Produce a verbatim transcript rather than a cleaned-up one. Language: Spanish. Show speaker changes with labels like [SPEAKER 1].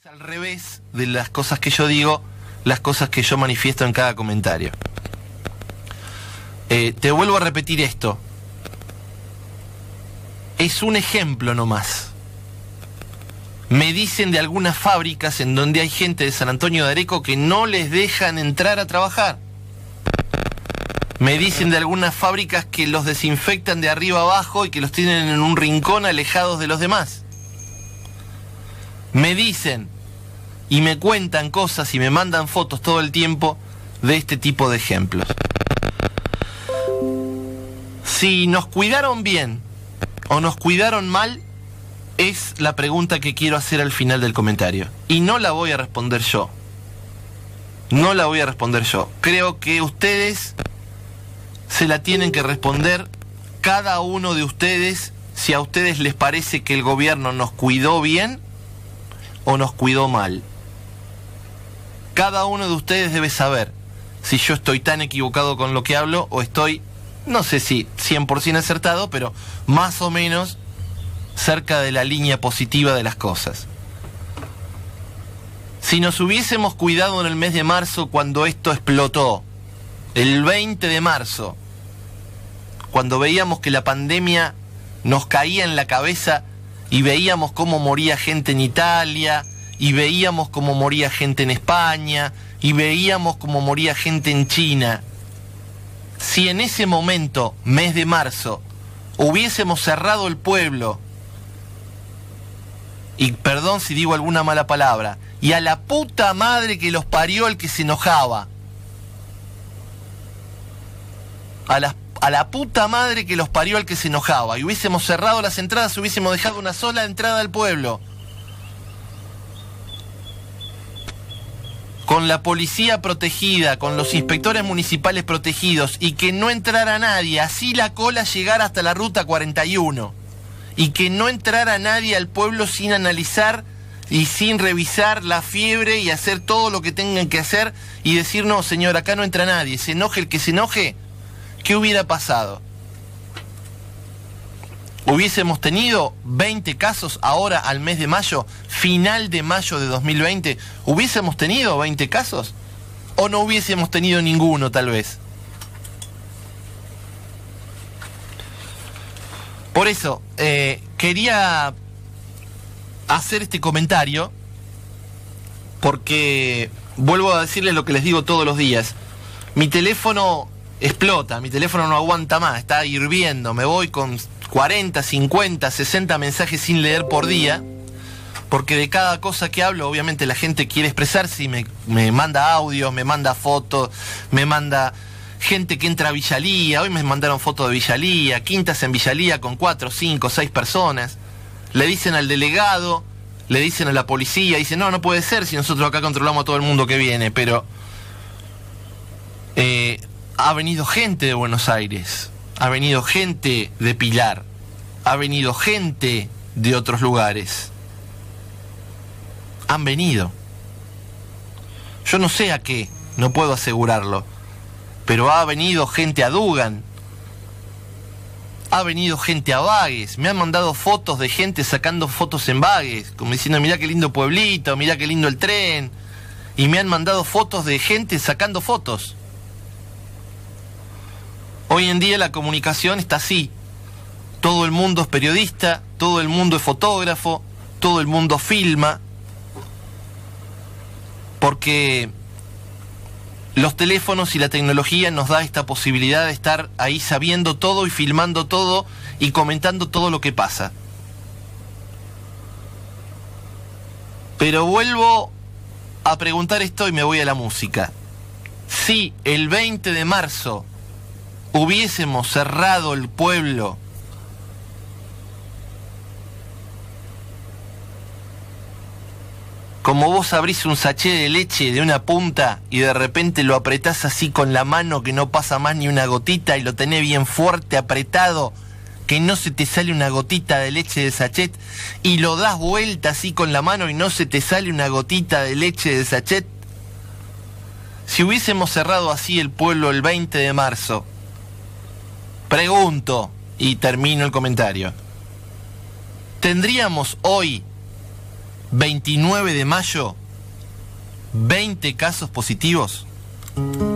[SPEAKER 1] al revés de las cosas que yo digo, las cosas que yo manifiesto en cada comentario. Eh, te vuelvo a repetir esto. Es un ejemplo nomás. Me dicen de algunas fábricas en donde hay gente de San Antonio de Areco que no les dejan entrar a trabajar. Me dicen de algunas fábricas que los desinfectan de arriba abajo y que los tienen en un rincón alejados de los demás. Me dicen y me cuentan cosas y me mandan fotos todo el tiempo de este tipo de ejemplos. Si nos cuidaron bien o nos cuidaron mal, es la pregunta que quiero hacer al final del comentario. Y no la voy a responder yo. No la voy a responder yo. Creo que ustedes se la tienen que responder, cada uno de ustedes, si a ustedes les parece que el gobierno nos cuidó bien o nos cuidó mal. Cada uno de ustedes debe saber si yo estoy tan equivocado con lo que hablo o estoy, no sé si cien por ciento acertado, pero más o menos cerca de la línea positiva de las cosas. Si nos hubiésemos cuidado en el mes de marzo cuando esto explotó, el veinte de marzo, cuando veíamos que la pandemia nos caía en la cabeza y veíamos cómo moría gente en Italia, y veíamos cómo moría gente en España, y veíamos cómo moría gente en China. Si en ese momento, mes de marzo, hubiésemos cerrado el pueblo, y perdón si digo alguna mala palabra, y a la puta madre que los parió el que se enojaba, a la, a la puta madre que los parió el que se enojaba, y hubiésemos cerrado las entradas, hubiésemos dejado una sola entrada al pueblo, con la policía protegida, con los inspectores municipales protegidos, y que no entrara nadie, así la cola llegara hasta la ruta cuarenta y uno, y que no entrara nadie al pueblo sin analizar y sin revisar la fiebre y hacer todo lo que tengan que hacer y decir, no señor, acá no entra nadie, se enoje el que se enoje. ¿Qué hubiera pasado? ¿Hubiésemos tenido veinte casos ahora al mes de mayo, final de mayo de dos mil veinte? ¿Hubiésemos tenido veinte casos? ¿O no hubiésemos tenido ninguno, tal vez? Por eso, eh, quería hacer este comentario, porque vuelvo a decirles lo que les digo todos los días. Mi teléfono explota, mi teléfono no aguanta más, está hirviendo, me voy con cuarenta, cincuenta, sesenta mensajes sin leer por día, porque de cada cosa que hablo, obviamente la gente quiere expresarse y me, me manda audios, me manda fotos, me manda gente que entra a Villalía. Hoy me mandaron fotos de Villalía, quintas en Villalía con cuatro, cinco, seis personas. Le dicen al delegado, le dicen a la policía, dicen, no, no puede ser si nosotros acá controlamos a todo el mundo que viene, pero eh, ha venido gente de Buenos Aires, ha venido gente de Pilar, ha venido gente de otros lugares. Han venido. Yo no sé a qué, no puedo asegurarlo, pero ha venido gente a Dugan, ha venido gente a Bages, me han mandado fotos de gente sacando fotos en Bages, como diciendo, mirá qué lindo pueblito, mirá qué lindo el tren, y me han mandado fotos de gente sacando fotos. Hoy en día la comunicación está así, todo el mundo es periodista, todo el mundo es fotógrafo, todo el mundo filma, porque los teléfonos y la tecnología nos da esta posibilidad de estar ahí sabiendo todo y filmando todo y comentando todo lo que pasa. Pero vuelvo a preguntar esto y me voy a la música. Si el veinte de marzo hubiésemos cerrado el pueblo, como vos abrís un sachet de leche de una punta y de repente lo apretás así con la mano que no pasa más ni una gotita y lo tenés bien fuerte apretado, que no se te sale una gotita de leche de sachet, y lo das vuelta así con la mano y no se te sale una gotita de leche de sachet. Si hubiésemos cerrado así el pueblo el veinte de marzo, pregunto y termino el comentario, ¿tendríamos hoy veintinueve de mayo, veinte casos positivos.